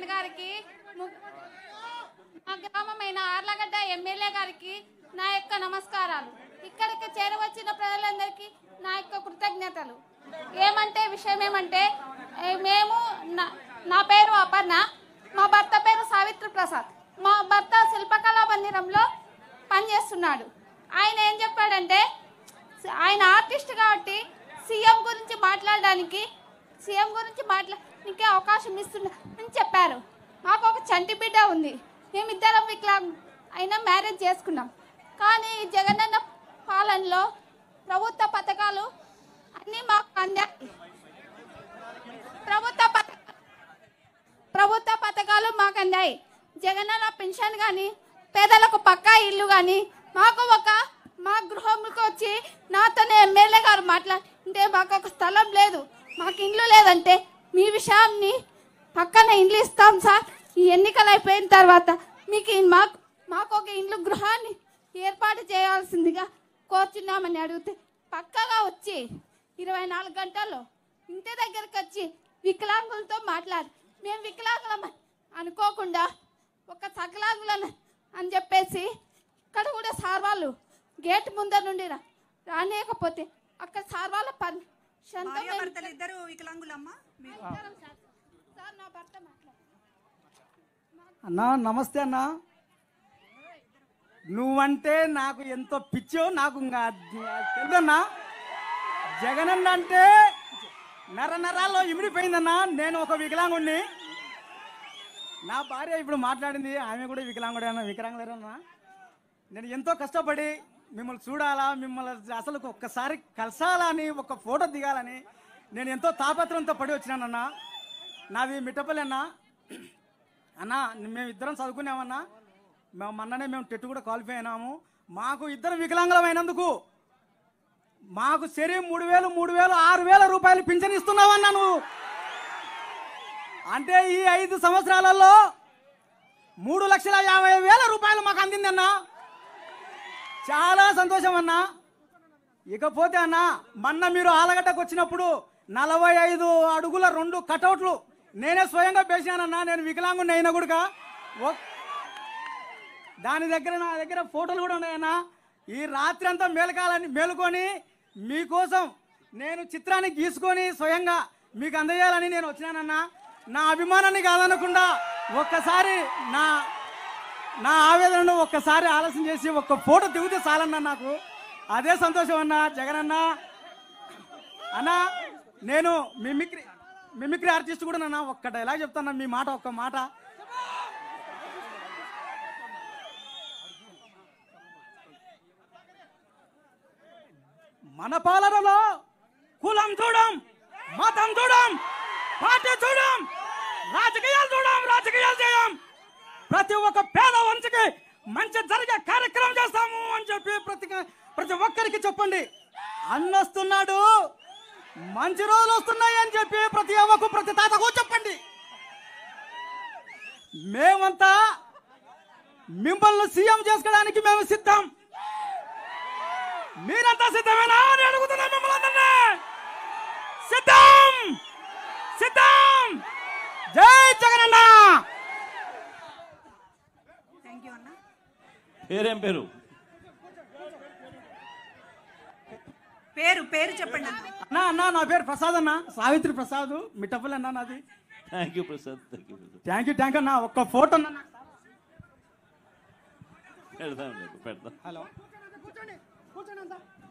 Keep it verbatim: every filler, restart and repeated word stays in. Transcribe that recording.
ప్రసాద్ గారికి, మా గ్రామమైన ఆర్లగడ్డ ఎమ్మెల్యే గారికి నా యొక్క నమస్కారాలు. ఇక్కడికి చేరవచ్చిన ప్రజలందరికీ నా యొక్క కృతజ్ఞతలు. ఏమంటే విషయం ఏమంటే మేము నా పేరు అపర్ణ, మా భర్త పేరు సావిత్రి ప్రసాద్. మా భర్త శిల్పకళా మందిరంలో పనిచేస్తున్నాడు. ఆయన ఏం చెప్పాడంటే ఆయన ఆర్టిస్ట్ కాబట్టి సీఎం గురించి మాట్లాడడానికి సీఎం గురించి మాట్లాడడానికి అవకాశం ఇస్తున్నా అని చెప్పారు. మాకు ఒక చంటి బిడ్డ ఉంది. మేమిద్దరం వికలాంగ్ అయినా మ్యారేజ్ చేసుకున్నాం. కానీ జగనన్న పాలనలో ప్రభుత్వ పథకాలు అన్నీ మాకు అందాయి. ప్రభుత్వ పథ ప్రభుత్వ పథకాలు మాకు అందాయి. జగనన్న పెన్షన్ కానీ, పేదలకు పక్కా ఇల్లు కానీ, మాకు ఒక మా గృహంకి వచ్చి నాతోనే ఎమ్మెల్యే గారు మాట్లాడితే మాకు ఒక స్థలం లేదు, మాకు ఇల్లు లేదంటే మీ విషయాన్ని పక్కన ఇల్లు ఇస్తాం సార్, ఈ ఎన్నికలు అయిపోయిన తర్వాత మీకు మాకు మాకు ఒక ఇల్లు గృహాన్ని ఏర్పాటు చేయాల్సిందిగా కోరుచున్నామని అడిగితే పక్కగా వచ్చి ఇరవై నాలుగు గంటల్లో ఇంటి దగ్గరికి వచ్చి వికలాంగులతో మాట్లాడి మేము వికలాంగులం అనుకోకుండా ఒక సకలాంగులను అని చెప్పేసి ఇక్కడ కూడా సార్ వాళ్ళు గేట్ ముందర నుండి రానేయకపోతే అక్కడ సార్ వాళ్ళ పని ఇద్దరు వికలాంగులమ్మా. అన్నా నమస్తే అన్నా. నువ్వంటే నాకు ఎంతో పిచ్చో నాకు తెలుదన్నా. జగనన్న అంటే నర నరాల్లో ఇమిడిపోయిందన్నా. నేను ఒక వికలాంగుడిని. నా భార్య ఇప్పుడు మాట్లాడింది, ఆమె కూడా వికలాంగుడే అన్న వికలాంగులేరన్నా. నేను ఎంతో కష్టపడి మిమ్మల్ని చూడాలా, మిమ్మల్ని అసలు ఒక్కసారి కలసాలని, ఒక ఫోటో దిగాలని నేను ఎంతో తాపత్రంతో పడి వచ్చినానన్నా. నాది మిట్టపల్లి అన్నా. అన్నా మేము ఇద్దరం చదువుకున్నామన్నా. మేము మొన్ననే మేము టెట్ కూడా క్వాలిఫై అయినాము. మాకు ఇద్దరు వికలాంగులం అయినందుకు మాకు సరి మూడు వేలు మూడు వేలు ఆరు వేల రూపాయలు పింఛన్ ఇస్తున్నావన్నా నువ్వు. అంటే ఈ ఐదు సంవత్సరాలలో మూడు లక్షల యాభై వేల రూపాయలు మాకు అందిందన్నా. చాలా సంతోషం అన్నా. ఇకపోతే అన్నా మొన్న మీరు ఆలగడ్డకు వచ్చినప్పుడు నలభై ఐదు అడుగుల రెండు కటౌట్లు నేనే స్వయంగా వేసానన్నా. నేను వికలాంగుని అయినా కూడా దాని దగ్గర నా దగ్గర ఫోటోలు కూడా ఉన్నాయన్నా. ఈ రాత్రి అంతా మేలుకాలని మేలుకొని మీకోసం నేను చిత్రాన్ని గీసుకొని స్వయంగా మీకు అందజేయాలని నేను వచ్చినానన్నా. నా అభిమానాన్ని కాదనకుండా ఒక్కసారి నా నా ఆవేదనను ఒక్కసారి ఆలోచన చేసి ఒక్క ఫోటో దిగితే చాలన్నా నాకు. అదే సంతోషం అన్నా. జగనన్న అన్నా నేను మిమిక్రీ మిమిక్రీ ఆర్టిస్ట్ కూడా నన్నా. ఒక్క డైలాగ్ చెప్తాను, మీ మాట ఒక్క మాట. మన పాలనలో కులం చూడం, మతం చూడం, పార్టీ చూడం, రాజకీయాలు చూడం, రాజకీయాలు చేయం. ప్రతి ఒక్క పేద వంశకి మంచి జరిగే కార్యక్రమం చేస్తాము అని చెప్పి ప్రతి ప్రతి ఒక్కరికి చెప్పండి. అన్నొస్తున్నాడు, మంచి రోజులు వస్తున్నాయి అని చెప్పి ప్రతి అవ్వకు ప్రతి తాతకు చెప్పండి. మేమంతా మిమ్మల్ని సీఎం చేసుకోవడానికి మేము సిద్ధం. మీరంతా సిద్ధమేనా అని అడుగుతున్నా మిమ్మల్ని అందరినీ. సిద్ధం సిద్ధం. జై జగనన్న. థ్యాంక్ యూ అన్న. పేరేం పేరు పేరు పేరు చెప్పండి అన్నా. అన్నా నా పేరు ప్రసాద్ అన్న, సావిత్రి ప్రసాద్, మిట్టపల్లి అన్నా నాది. Thank you Prasad. Thank you thank you thank you అన్న. ఒక్క ఫోటో అన్న పెడతాం పెడతాం. హలో కూర్చోండి కూర్చోండి అంతా.